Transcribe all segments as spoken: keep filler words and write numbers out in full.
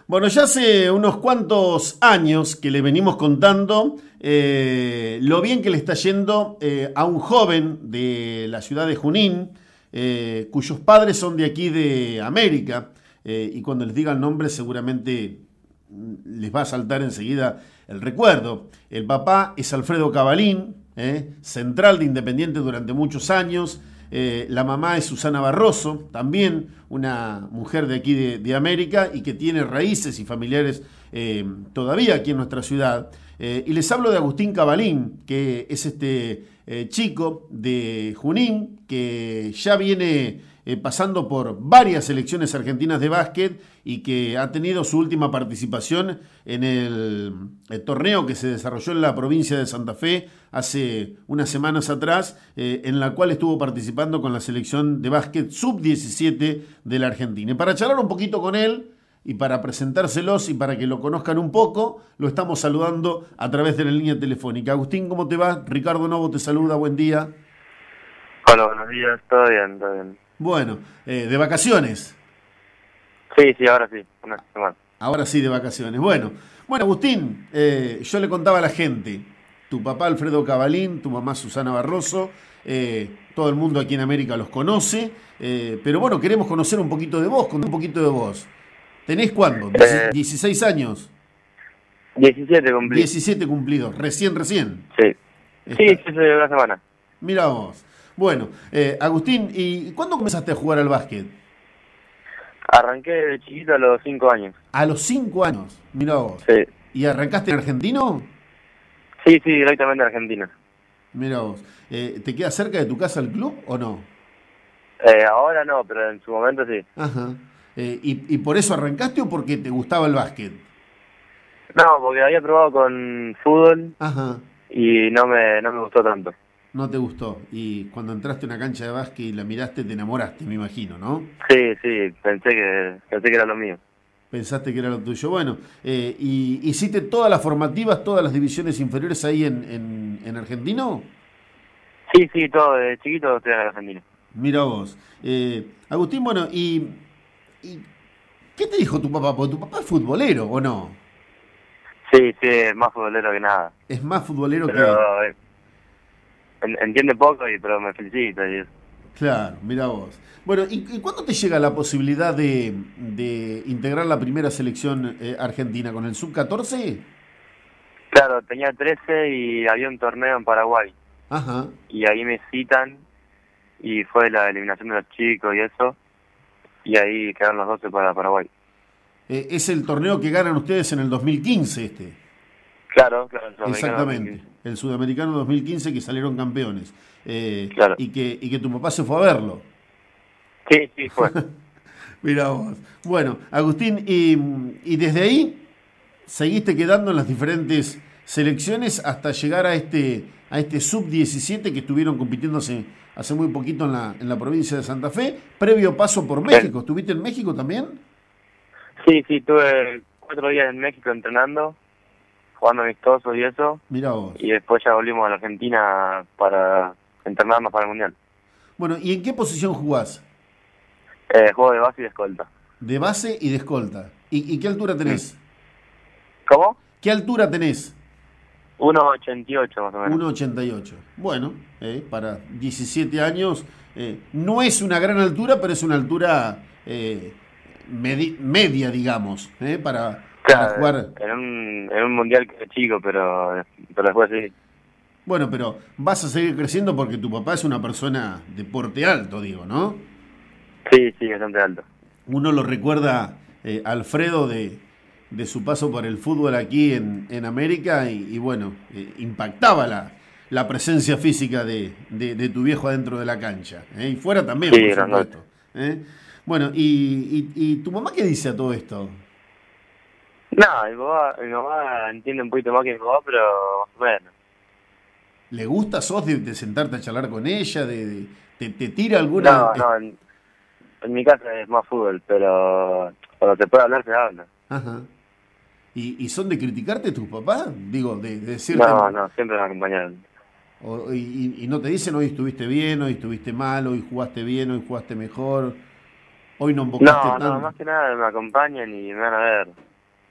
Bueno, ya hace unos cuantos años que le venimos contando eh, lo bien que le está yendo eh, a un joven de la ciudad de Junín, eh, cuyos padres son de aquí de América, eh, y cuando les diga el nombre seguramente les va a saltar enseguida el recuerdo. El papá es Alfredo Cabalín, eh, central de Independiente durante muchos años. Eh, la mamá es Susana Barroso, también una mujer de aquí de, de América y que tiene raíces y familiares eh, todavía aquí en nuestra ciudad. Eh, y les hablo de Agustín Cabalín, que es este eh, chico de Junín que ya viene eh, pasando por varias selecciones argentinas de básquet y que ha tenido su última participación en el, el torneo que se desarrolló en la provincia de Santa Fe hace unas semanas atrás, eh, en la cual estuvo participando con la selección de básquet sub diecisiete de la Argentina. Y para charlar un poquito con él y para presentárselos y para que lo conozcan un poco, lo estamos saludando a través de la línea telefónica. Agustín, ¿cómo te va? Ricardo Novo te saluda, buen día. Hola, buenos días, todo bien, todo bien. Bueno, eh, ¿de vacaciones? Sí, sí, ahora sí, una semana. Ahora sí, de vacaciones. Bueno, bueno Agustín, eh, yo le contaba a la gente, tu papá Alfredo Cabalín, tu mamá Susana Barroso, eh, todo el mundo aquí en América los conoce, eh, pero bueno, queremos conocer un poquito de vos, con un poquito de vos. ¿Tenés cuándo? Eh, ¿dieciséis años? diecisiete cumplí. diecisiete cumplidos, recién, recién. Sí. Está. Sí, sí, sí, una semana. Mirá vos. Bueno, eh, Agustín, ¿y cuándo comenzaste a jugar al básquet? Arranqué de chiquito a los cinco años. A los cinco años, mirá vos. Sí. ¿Y arrancaste en argentino? Sí, sí, directamente a Argentina. Mirá vos. Eh, ¿te queda cerca de tu casa el club o no? Eh, ahora no, pero en su momento sí. Ajá. Eh, ¿y, ¿Y por eso arrancaste o porque te gustaba el básquet? No, porque había probado con fútbol. Ajá. Y no me, no me gustó tanto. No te gustó. Y cuando entraste a una cancha de básquet y la miraste, te enamoraste, me imagino, ¿no? Sí, sí, pensé que, pensé que era lo mío. Pensaste que era lo tuyo. Bueno, eh, ¿y hiciste todas las formativas, todas las divisiones inferiores ahí en, en, en Argentino? Sí, sí, todo, de chiquito estoy en Argentina. Mira vos. Eh, Agustín, bueno, y, y ¿qué te dijo tu papá? Porque tu papá es futbolero, ¿o no? Sí, sí, es más futbolero que nada. Es más futbolero pero, que... eh, entiende poco, y pero me felicita y eso. Claro, mira vos. Bueno, ¿y, y cuándo te llega la posibilidad de, de integrar la primera selección eh, argentina? ¿Con el sub catorce? Claro, tenía trece y había un torneo en Paraguay. Ajá. Y ahí me citan y fue la eliminación de los chicos y eso. Y ahí quedaron los doce para Paraguay. Eh, es el torneo que ganan ustedes en el dos mil quince este. Claro, claro. El Exactamente. dos mil quince. El sudamericano dos mil quince que salieron campeones. Eh, claro. Y que, y que tu papá se fue a verlo. Sí, sí, fue. Mirá vos. Bueno, Agustín, y, y desde ahí seguiste quedando en las diferentes selecciones hasta llegar a este, a este sub diecisiete que estuvieron compitiéndose hace muy poquito en la, en la provincia de Santa Fe, previo paso por México. ¿Estuviste en México también? Sí, sí, tuve cuatro días en México entrenando, jugando amistosos y eso. Mirá vos. Y después ya volvimos a la Argentina para entrenarnos para el Mundial. Bueno, ¿y en qué posición jugás? Eh, juego de base y de escolta. De base y de escolta. ¿Y, y qué altura tenés? ¿Cómo? ¿Qué altura tenés? uno ochenta y ocho más o menos. uno ochenta y ocho. Bueno, eh, para diecisiete años eh, no es una gran altura, pero es una altura eh, medi- media, digamos, eh, para, Claro, para jugar. En un, en un mundial que es chico, pero, pero después sí. Bueno, pero vas a seguir creciendo porque tu papá es una persona de porte alto, digo, ¿no? Sí, sí, bastante alto. Uno lo recuerda, eh, Alfredo, de, de su paso por el fútbol aquí en, en América y, y bueno, eh, impactaba la, la presencia física de, de, de tu viejo adentro de la cancha. ¿eh? Y fuera también, Sí, por supuesto. ¿eh? Bueno, y, y, ¿y tu mamá qué dice a todo esto? No, mi mamá, mi mamá entiende un poquito más que mi papá, pero más o menos. ¿Le gusta, sos de, de sentarte a charlar con ella? De, de- te, ¿Te tira alguna...? No, no, en, en mi casa es más fútbol, pero cuando se puede hablar, se habla. Ajá. ¿Y, ¿Y son de criticarte tus papás? Digo, de, de decirte... No, no, siempre me acompañaron. O- y, y no te dicen hoy estuviste bien, hoy estuviste mal, hoy jugaste bien, hoy jugaste mejor, hoy no invocaste No, tanto. no, más que nada me acompañan y me van a ver.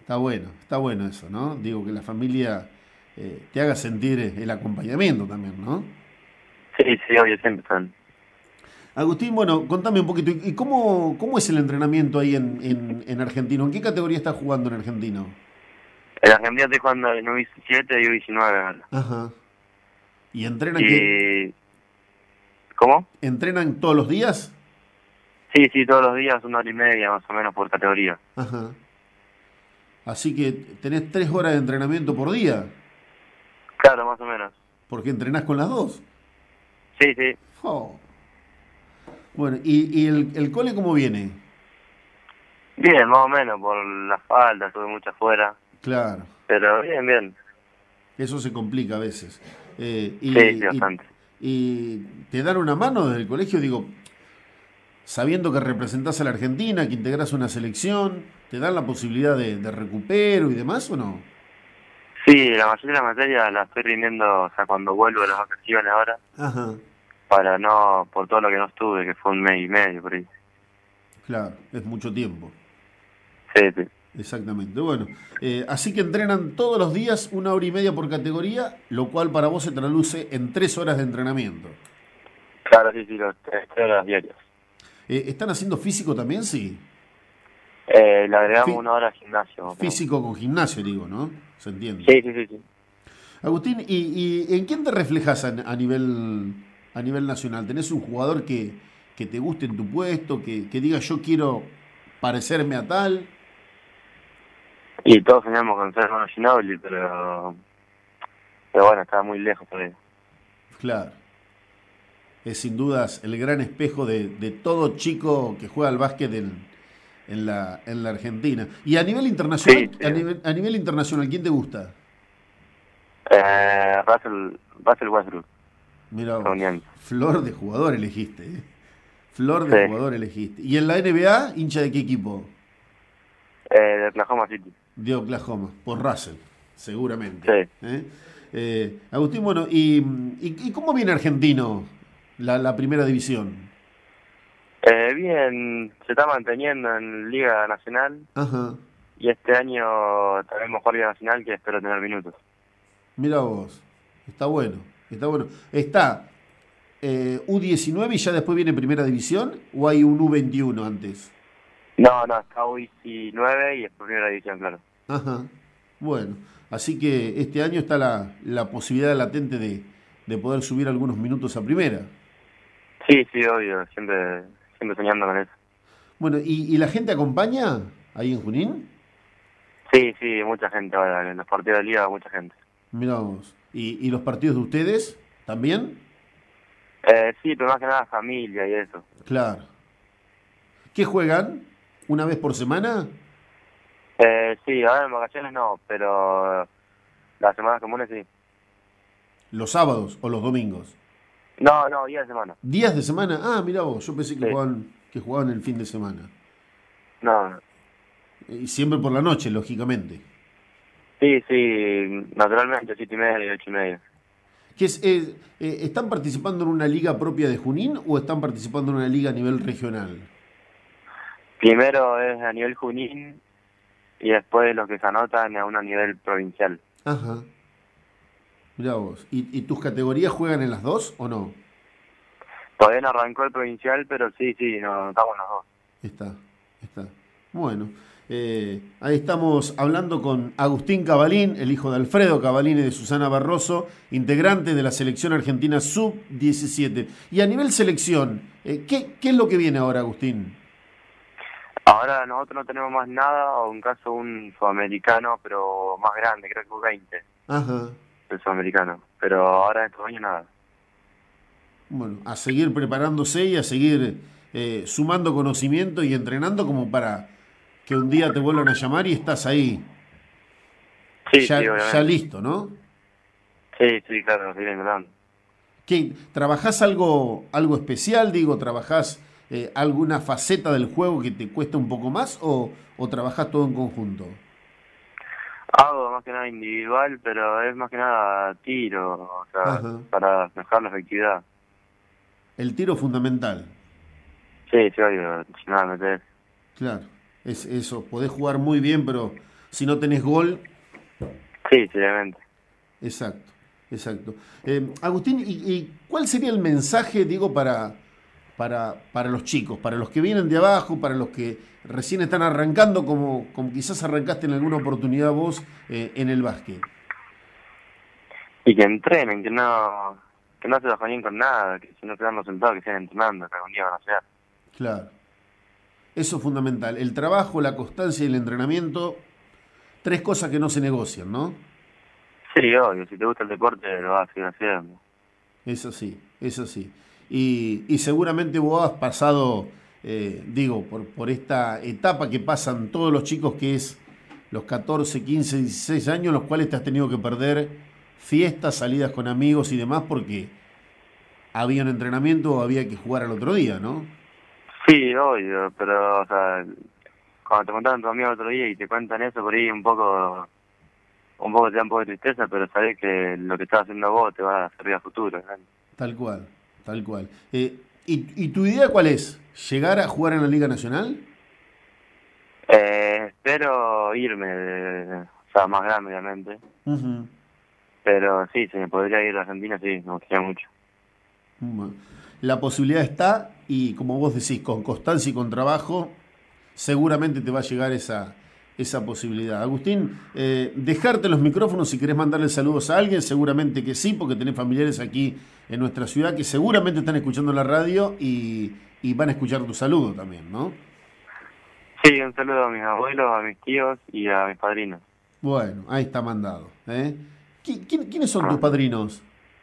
Está bueno, está bueno eso, ¿no? Digo, que la familia eh, te haga sentir el acompañamiento también, ¿no? Sí, sí, obvio, siempre están. Agustín, bueno, contame un poquito, ¿y cómo, cómo es el entrenamiento ahí en, en, en Argentino? ¿En qué categoría estás jugando en Argentino? En Argentina estoy jugando en U diecisiete y U diecinueve ahora. Ajá. ¿Y entrenan que Y... ¿Cómo? entrenan todos los días? Sí, sí, todos los días, una hora y media más o menos por categoría. Ajá. Así que tenés tres horas de entrenamiento por día, Claro, más o menos. porque entrenás con las dos. Sí, sí. Oh. Bueno, ¿y, y el, el cole cómo viene? Bien, más o menos, por la falta, tuve mucha afuera. Claro, Pero bien, bien. eso se complica a veces. Eh, y, Sí, sí, y, bastante. y te dan una mano desde el colegio, digo, sabiendo que representás a la Argentina, que integrás una selección, ¿te dan la posibilidad de, de recupero y demás o no? Sí, la mayoría de las materias las estoy rindiendo, o sea, cuando vuelvo de las vacaciones ahora, Ajá, para no, por todo lo que no estuve, que fue un mes y medio por ahí. claro, es mucho tiempo. Sí, sí. Exactamente. Bueno, eh, así que entrenan todos los días una hora y media por categoría, lo cual para vos se traduce en tres horas de entrenamiento. Claro, sí, sí, los tres, tres horas diarias. Eh, ¿están haciendo físico también? Sí. Eh, le agregamos Fí- una hora al gimnasio, más o menos. físico con gimnasio, digo, ¿no? Se entiende. Sí, sí, sí, sí. Agustín, ¿y, y en quién te reflejas a, a nivel a nivel nacional? ¿Tenés un jugador que, que te guste en tu puesto, que, que diga yo quiero parecerme a tal? Y todos soñamos con ser Manu Ginóbili, pero, pero bueno, estaba muy lejos todavía. Claro. Es sin dudas el gran espejo de, de todo chico que juega al básquet en, en la, en la Argentina. Y a nivel internacional, Sí, sí. a nivel, a nivel internacional, ¿quién te gusta? Eh, Russell, Russell Westbrook, Mira vos, estadounidense. flor de jugador elegiste, ¿eh? Flor de Sí. jugador elegiste. ¿Y en la N B A, hincha de qué equipo? Eh, de Oklahoma City. De Oklahoma, por Russell, seguramente. Sí. ¿Eh? Eh, Agustín, bueno, ¿y, y, y cómo viene Argentino la, la primera división? Eh, bien, se está manteniendo en Liga Nacional Ajá, y este año también mejor Liga Nacional que espero tener minutos. mira vos, está bueno, está bueno. ¿Está eh, U diecinueve y ya después viene primera división o hay un U veintiuno antes? No, no, está U diecinueve y es primera división, claro. Ajá, bueno, así que este año está la, la posibilidad latente de, de poder subir algunos minutos a primera. Sí, sí, obvio, siempre, siempre soñando con eso. Bueno, ¿y, y la gente acompaña ahí en Junín? Sí, sí, mucha gente ahora, en los partidos de Liga, mucha gente. Mirá vos. ¿Y, y los partidos de ustedes también? Eh, sí, pero más que nada familia y eso. Claro. ¿Qué juegan? ¿Una vez por semana? Eh, sí, ahora en vacaciones no, pero las semanas comunes sí. ¿Los sábados o los domingos? No, no, día de semana. ¿Días de semana? Ah, mirá vos, yo pensé que Sí. jugaban, que jugaban el fin de semana. No, no. Y siempre por la noche, lógicamente. Sí, sí, naturalmente, siete y media y ocho y media. ¿Qué es, eh, eh, ¿Están participando en una liga propia de Junín o están participando en una liga a nivel regional? Primero es a nivel Junín y después los que se anotan a una nivel provincial. Ajá, mirá vos. ¿Y, y tus categorías juegan en las dos o no? Todavía no arrancó el provincial, pero sí, sí, nos estamos los dos. Está, está. Bueno, eh, ahí estamos hablando con Agustín Cavalín, el hijo de Alfredo Cavalín y de Susana Barroso, integrante de la selección argentina sub diecisiete. Y a nivel selección, eh, ¿qué, ¿qué es lo que viene ahora, Agustín? Ahora nosotros no tenemos más nada, o en caso un sudamericano, pero más grande, creo que un veinte, Ajá. el sudamericano. Pero ahora estos años nada. Bueno, a seguir preparándose y a seguir eh, sumando conocimiento y entrenando como para que un día te vuelvan a llamar y estás ahí, Sí, sí, ya, ya obviamente. listo, ¿no? Sí, sí, claro, seguir entrenando. ¿Qué, ¿Trabajás algo, algo especial? Digo, ¿trabajás eh, alguna faceta del juego que te cuesta un poco más o, o trabajás todo en conjunto? Hago más que nada individual, pero es más que nada tiro, o sea, Ajá. para mejorar la efectividad. El tiro fundamental, Sí, sí, obvio, si nada, meter. claro. Es eso, podés jugar muy bien, pero si no tenés gol. Sí, seriamente. Exacto, exacto. Eh, Agustín, ¿y, y cuál sería el mensaje, digo, para, para, para los chicos, para los que vienen de abajo, para los que recién están arrancando, como, como quizás arrancaste en alguna oportunidad vos eh, en el básquet? Y que entrenen, que no que no se bajonen con nada, que si no quedan sentados, que sigan entrenando, que algún día van a hacer. Claro. Eso es fundamental. El trabajo, la constancia y el entrenamiento, tres cosas que no se negocian, ¿no? Sí, obvio, si te gusta el deporte lo vas a seguir haciendo. Es así, es así. Y, y seguramente vos has pasado, eh, digo, por, por esta etapa que pasan todos los chicos, que es los catorce, quince, dieciséis años, los cuales te has tenido que perder fiestas, salidas con amigos y demás, porque había un entrenamiento o había que jugar al otro día, ¿no? Sí, obvio, pero, o sea, cuando te contaron tus amigos otro día y te cuentan eso, por ahí un poco, un poco te da un poco de tristeza, pero sabés que lo que estás haciendo vos te va a servir a futuro, ¿no? Tal cual, tal cual. Eh, ¿y, ¿Y tu idea cuál es? ¿Llegar a jugar en la Liga Nacional? Eh, espero irme, de, o sea, más grande, obviamente. Uh-huh. Pero sí, se me podría ir a Argentina, sí, me gustaría mucho. Bueno, la posibilidad está y como vos decís, con constancia y con trabajo, seguramente te va a llegar esa, esa posibilidad. Agustín, eh, dejarte los micrófonos si querés mandarle saludos a alguien, seguramente que sí, porque tenés familiares aquí en nuestra ciudad que seguramente están escuchando la radio y, y van a escuchar tu saludo también, ¿no? Sí, un saludo a mis abuelos, a mis tíos y a mis padrinos. Bueno, ahí está mandado. ¿eh? ¿Qui- ¿Quiénes son tus padrinos?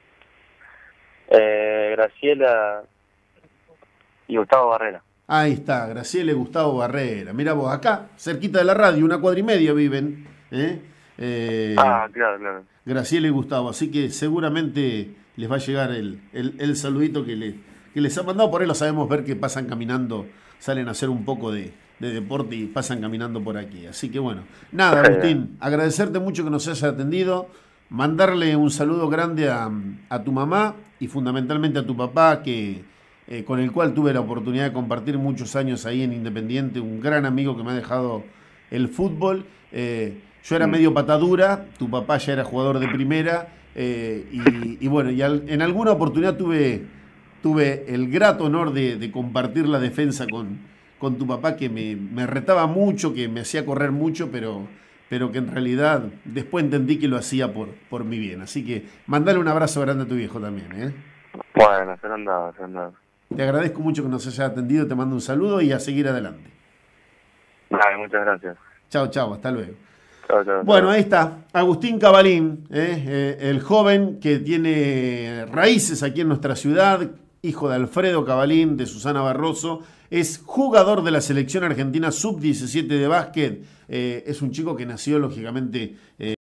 Eh, Graciela y Gustavo Barrera. Ahí está, Graciela y Gustavo Barrera. Mira vos, acá, cerquita de la radio, una cuadra y media viven. ¿eh? Eh, Ah, claro, claro. Graciela y Gustavo, así que seguramente les va a llegar el, el, el saludito que, le, que les ha mandado. Por ahí lo sabemos ver que pasan caminando, salen a hacer un poco de, de deporte y pasan caminando por aquí. Así que bueno, nada, Agustín, agradecerte mucho que nos hayas atendido, mandarle un saludo grande a, a tu mamá y fundamentalmente a tu papá, que eh, con el cual tuve la oportunidad de compartir muchos años ahí en Independiente, un gran amigo que me ha dejado el fútbol. Eh, yo era medio patadura, tu papá ya era jugador de primera, eh, y, y bueno, y al, en alguna oportunidad tuve, tuve el grato honor de, de compartir la defensa con, con tu papá, que me, me retaba mucho, que me hacía correr mucho, pero, pero que en realidad después entendí que lo hacía por, por mi bien. Así que mandale un abrazo grande a tu viejo también. ¿eh? Bueno, se lo han dado, se lo han dado. Te agradezco mucho que nos hayas atendido, te mando un saludo y a seguir adelante. Vale, muchas gracias. Chao, chao, hasta luego. Chao, chao, Bueno, chao. ahí está, Agustín Cabalín, ¿eh? Eh, el joven que tiene raíces aquí en nuestra ciudad, hijo de Alfredo Cabalín, de Susana Barroso, es jugador de la selección argentina sub diecisiete de básquet, eh, es un chico que nació lógicamente... Eh,